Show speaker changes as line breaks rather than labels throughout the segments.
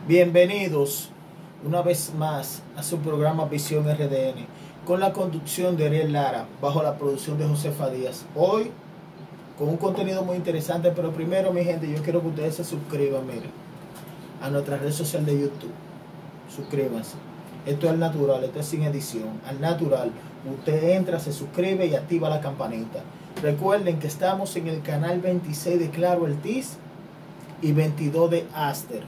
Bienvenidos una vez más a su programa Visión RDN con la conducción de Ariel Lara bajo la producción de Josefa Díaz. Hoy con un contenido muy interesante, pero primero, mi gente, yo quiero que ustedes se suscriban, miren, a nuestra red social de YouTube. Suscríbanse. Esto es al natural, esto es sin edición. Al natural, usted entra, se suscribe y activa la campanita. Recuerden que estamos en el canal 26 de Claro El Tiz y 22 de Aster.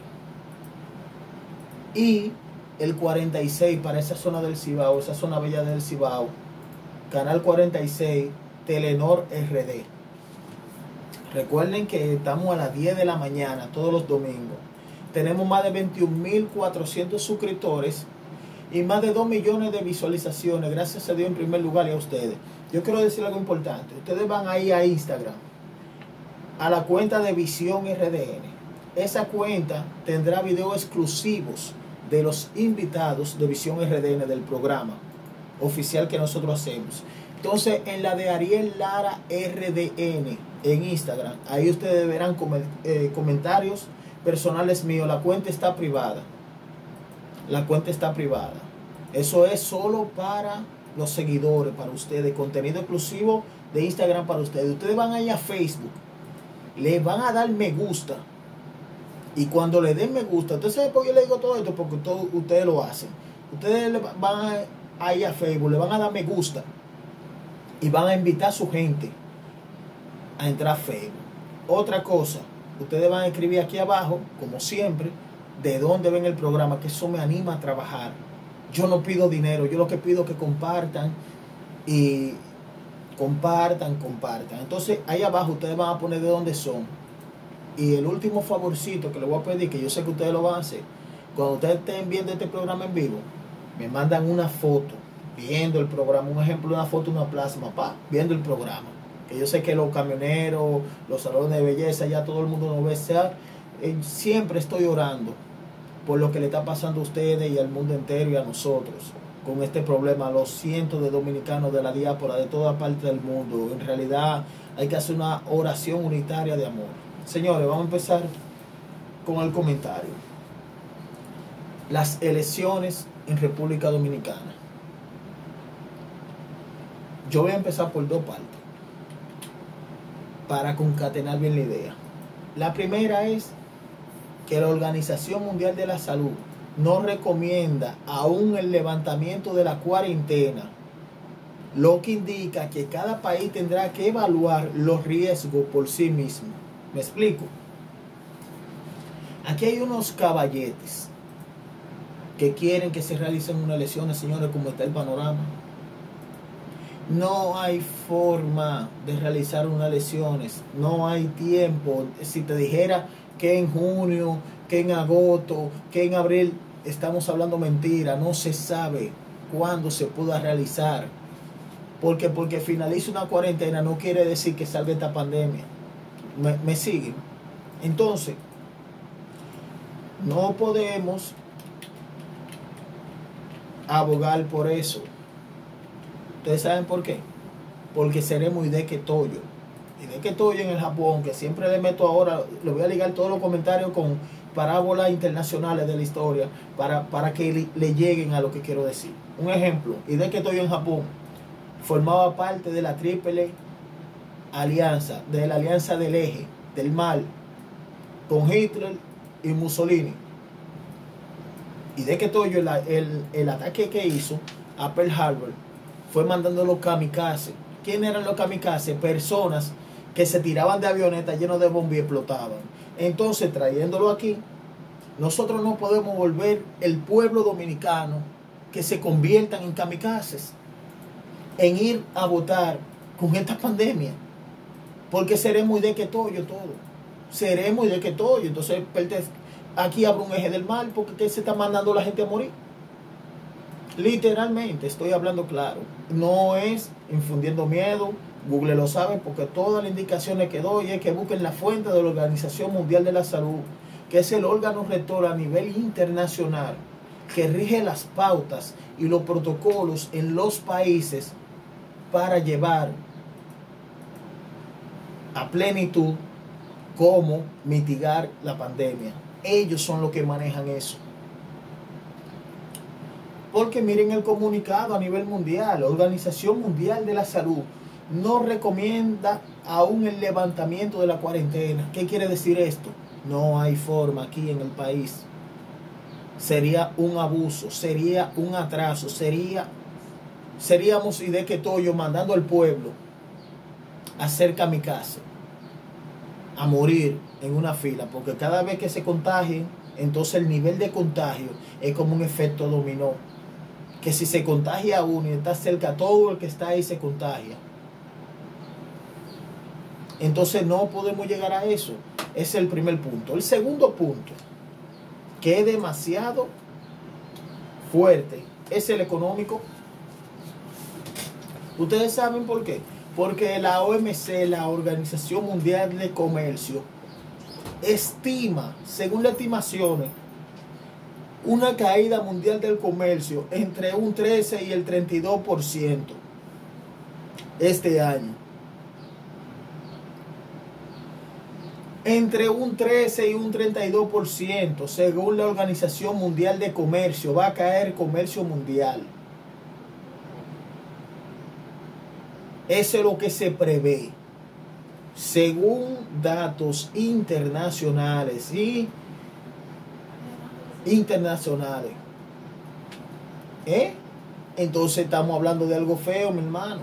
Y el 46 para esa zona del Cibao, esa zona bella del Cibao, canal 46, Telenor RD. Recuerden que estamos a las 10 de la mañana todos los domingos. Tenemos más de 21.400 suscriptores y más de 2 millones de visualizaciones. Gracias a Dios en primer lugar y a ustedes. Yo quiero decir algo importante. Ustedes van ahí a Instagram, a la cuenta de Visión RDN. Esa cuenta tendrá videos exclusivos de los invitados de Visión RDN del programa oficial que nosotros hacemos. Entonces, en la de Ariel Lara RDN en Instagram, ahí ustedes verán comentarios personales míos. La cuenta está privada. La cuenta está privada. Eso es solo para los seguidores, para ustedes. Contenido exclusivo de Instagram para ustedes. Ustedes van ahí a Facebook, le van a dar me gusta. Y cuando le den me gusta, ¿usted sabe por qué le digo todo esto? Porque ustedes lo hacen. Ustedes van a ir a Facebook, le van a dar me gusta y van a invitar a su gente a entrar a Facebook. Otra cosa, ustedes van a escribir aquí abajo, como siempre, de dónde ven el programa, que eso me anima a trabajar. Yo no pido dinero, yo lo que pido es que compartan y compartan. Entonces, ahí abajo ustedes van a poner de dónde son. Y el último favorcito que les voy a pedir, que yo sé que ustedes lo van a hacer, cuando ustedes estén viendo este programa en vivo, me mandan una foto viendo el programa, un ejemplo de una foto de una plasma, viendo el programa. Que yo sé que los camioneros, los salones de belleza, ya todo el mundo nos ve. Siempre estoy orando por lo que le está pasando a ustedes y al mundo entero y a nosotros con este problema, a los cientos de dominicanos de la diáspora de toda parte del mundo. En realidad hay que hacer una oración unitaria de amor. Señores, vamos a empezar con el comentario. Las elecciones en República Dominicana. Yo voy a empezar por dos partes para concatenar bien la idea. La primera es que la Organización Mundial de la Salud no recomienda aún el levantamiento de la cuarentena, lo que indica que cada país tendrá que evaluar los riesgos por sí mismo. ¿Me explico? Aquí hay unos caballetes que quieren que se realicen unas elecciones, señores, como está el panorama. No hay forma de realizar unas elecciones, no hay tiempo. Si te dijera que en junio, que en agosto, que en abril, estamos hablando mentira. No se sabe cuándo se pueda realizar. Porque finalice una cuarentena no quiere decir que salga esta pandemia. ¿Me siguen? Entonces, no podemos abogar por eso. ¿Ustedes saben por qué? Porque seremos Hideki-Toyo. Hideki-Toyo en el Japón, que siempre le meto ahora, le voy a ligar todos los comentarios con parábolas internacionales de la historia para que le lleguen a lo que quiero decir. Un ejemplo, Hideki-Toyo en Japón formaba parte de la Triple Alianza, de la Alianza del Eje, del Mal, con Hitler y Mussolini. Hideki-Toyo, el ataque que hizo a Pearl Harbor fue mandando los kamikazes. ¿Quiénes eran los kamikazes? Personas que se tiraban de avionetas llenos de bombas y explotaban. Entonces, trayéndolo aquí, nosotros no podemos volver el pueblo dominicano que se conviertan en kamikazes, en ir a votar con esta pandemia. Porque seremos Hideki-Toyo todo. Seremos Hideki-Toyo. Entonces, aquí habrá un eje del mal porque se está mandando a la gente a morir. Literalmente, estoy hablando claro. No es infundiendo miedo. Google lo sabe porque todas las indicaciones que doy es que busquen la fuente de la Organización Mundial de la Salud, que es el órgano rector a nivel internacional que rige las pautas y los protocolos en los países para llevar a plenitud cómo mitigar la pandemia. Ellos son los que manejan eso. Porque miren el comunicado a nivel mundial. La Organización Mundial de la Salud no recomienda aún el levantamiento de la cuarentena. ¿Qué quiere decir esto? No hay forma aquí en el país. Sería un abuso, sería un atraso, seríamos y de que Toyo mandando al pueblo a hacer kamikaze, a morir en una fila, porque cada vez que se contagien, entonces el nivel de contagio es como un efecto dominó, que si se contagia uno y está cerca, todo el que está ahí se contagia. Entonces no podemos llegar a eso. Ese es el primer punto. El segundo punto, que es demasiado fuerte, es el económico. Ustedes saben por qué. Porque la OMC, la Organización Mundial de Comercio, estima, según las estimaciones, una caída mundial del comercio entre un 13 y el 32% este año. Entre un 13 y un 32%, según la Organización Mundial de Comercio, va a caer el comercio mundial. Eso es lo que se prevé, según datos internacionales y internacionales. Entonces estamos hablando de algo feo, mi hermano.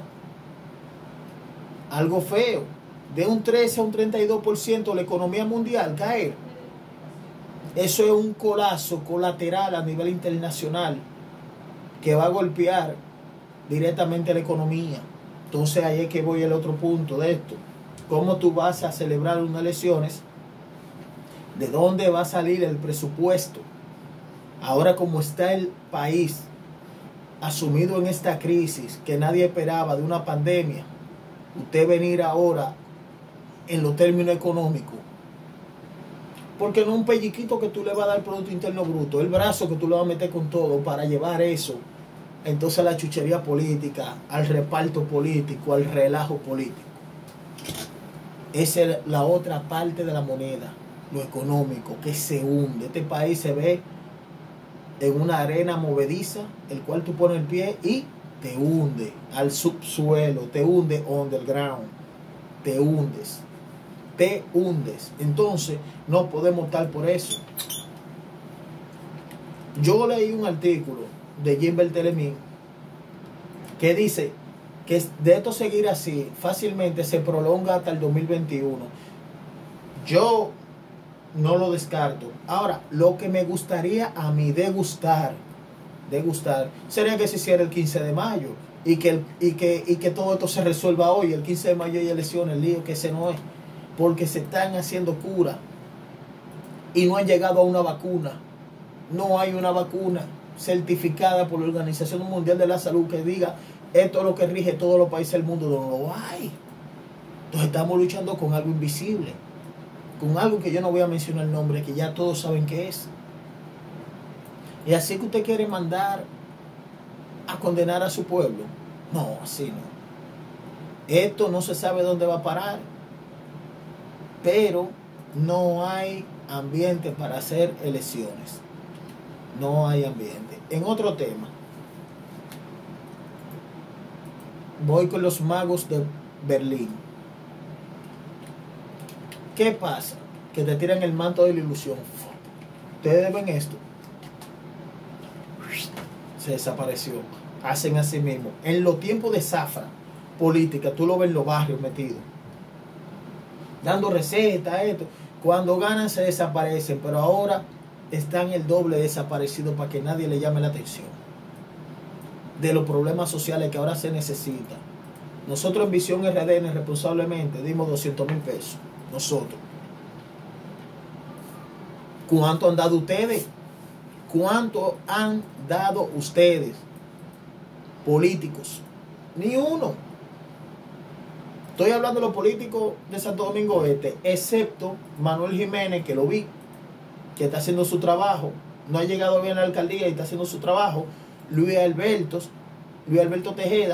Algo feo. De un 13 a un 32% la economía mundial caer. Eso es un colapso colateral a nivel internacional que va a golpear directamente la economía. Entonces ahí es que voy al otro punto de esto. ¿Cómo tú vas a celebrar unas elecciones? ¿De dónde va a salir el presupuesto? Ahora como está el país asumido en esta crisis que nadie esperaba de una pandemia, usted venir ahora en los términos económicos, porque no un pelliquito que tú le vas a dar al Producto Interno Bruto, el brazo que tú le vas a meter con todo para llevar eso, entonces a la chuchería política, al reparto político, al relajo político. Esa es la otra parte de la moneda, lo económico, que se hunde. Este país se ve en una arena movediza, el cual tú pones el pie y te hunde al subsuelo, te hunde underground, te hundes. Entonces no podemos estar por eso. Yo leí un artículo de Jim Barthelemy que dice que de esto seguir así fácilmente se prolonga hasta el 2021. Yo no lo descarto. Ahora, lo que me gustaría a mí degustar sería que se hiciera el 15 de mayo y que todo esto se resuelva hoy. El 15 de mayo hay elecciones, el lío que ese no es, porque se están haciendo curas y no han llegado a una vacuna. No hay una vacuna certificada por la Organización Mundial de la Salud que diga esto es lo que rige todos los países del mundo. No lo hay. Entonces estamos luchando con algo invisible, con algo que yo no voy a mencionar el nombre, que ya todos saben qué es. Y así que usted quiere mandar a condenar a su pueblo. No, así no. Esto no se sabe dónde va a parar, pero no hay ambiente para hacer elecciones. No hay ambiente. En otro tema, voy con los magos de Berlín. ¿Qué pasa? Que te tiran el manto de la ilusión. Ustedes ven esto. Se desapareció. Hacen así mismo. En los tiempos de zafra política, tú lo ves en los barrios metidos, dando recetas, esto. Cuando ganan se desaparecen, pero ahora están el doble desaparecidos para que nadie le llame la atención de los problemas sociales que ahora se necesitan. Nosotros en Visión RDN responsablemente dimos 200,000 pesos. Nosotros. ¿Cuánto han dado ustedes? ¿Cuánto han dado ustedes? Políticos. Ni uno. Estoy hablando de los políticos de Santo Domingo Este, excepto Manuel Jiménez, que lo vi, que está haciendo su trabajo. No ha llegado bien a la alcaldía y está haciendo su trabajo. Luis Alberto Tejeda.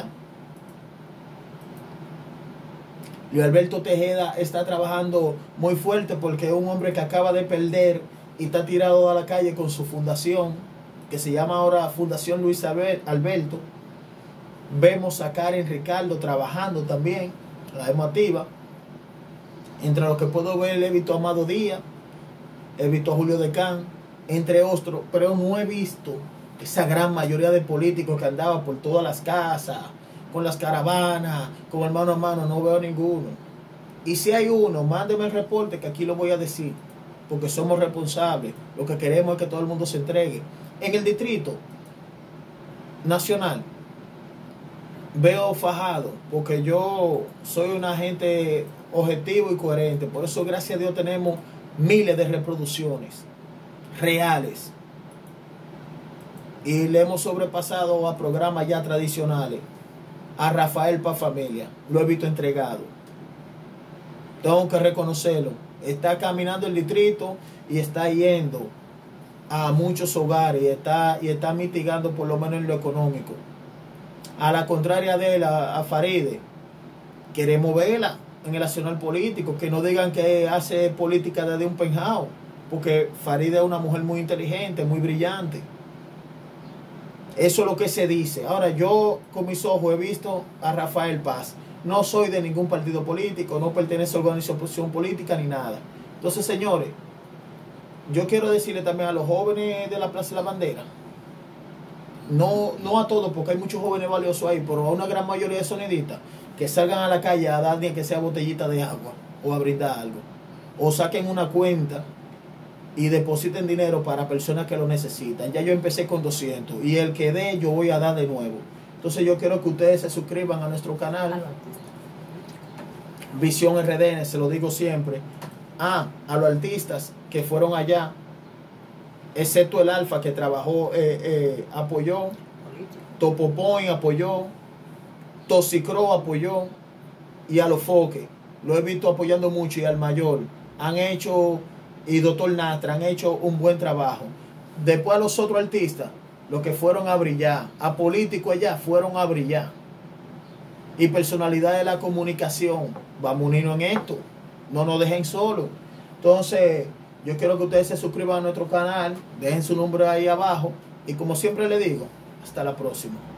Luis Alberto Tejeda está trabajando muy fuerte porque es un hombre que acaba de perder y está tirado a la calle con su fundación, que se llama ahora Fundación Luis Alberto. Vemos a Karen Ricardo trabajando también, la hemos activa. Entre los que puedo ver, he visto a Amado Díaz, he visto a Julio Decán, entre otros, pero no he visto esa gran mayoría de políticos que andaban por todas las casas, con las caravanas, con el mano a mano. No veo ninguno. Y si hay uno, mándeme el reporte, que aquí lo voy a decir, porque somos responsables. Lo que queremos es que todo el mundo se entregue. En el Distrito Nacional veo fajado, porque yo soy una gente objetivo y coherente. Por eso, gracias a Dios, tenemos miles de reproducciones reales. Y le hemos sobrepasado a programas ya tradicionales. A Rafael Pa' Familia lo he visto entregado. Tengo que reconocerlo. Está caminando el distrito y está yendo a muchos hogares y está mitigando por lo menos en lo económico. A la contraria de él, a Faride, queremos verla en el accionar político, que no digan que hace política desde un penthouse, porque Faride es una mujer muy inteligente, muy brillante. Eso es lo que se dice. Ahora, yo con mis ojos he visto a Rafael Paz. No soy de ningún partido político, no pertenezco a organización política ni nada. Entonces, señores, yo quiero decirle también a los jóvenes de la Plaza de la Bandera, no a todos, porque hay muchos jóvenes valiosos ahí, pero a una gran mayoría de sonidistas, que salgan a la calle a dar ni que sea botellita de agua o a brindar algo, o saquen una cuenta y depositen dinero para personas que lo necesitan. Ya yo empecé con 200 y el que dé yo voy a dar de nuevo. Entonces yo quiero que ustedes se suscriban a nuestro canal Visión RDN, se lo digo siempre. A los artistas que fueron allá, excepto el Alfa, que trabajó, apoyó, Topo Point apoyó, Toxicro apoyó, y a los Foques lo he visto apoyando mucho, y al Mayor han hecho, y Doctor Nastra han hecho un buen trabajo. Después a los otros artistas, los que fueron a brillar, a políticos allá fueron a brillar, y personalidades de la comunicación, vamos a unirnos en esto, no nos dejen solos. Entonces yo quiero que ustedes se suscriban a nuestro canal, dejen su nombre ahí abajo, y como siempre le digo, hasta la próxima.